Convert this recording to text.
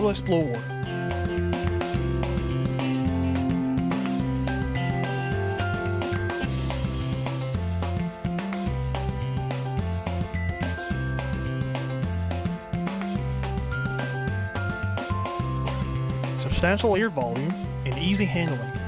Total Explorer. Substantial air volume and easy handling.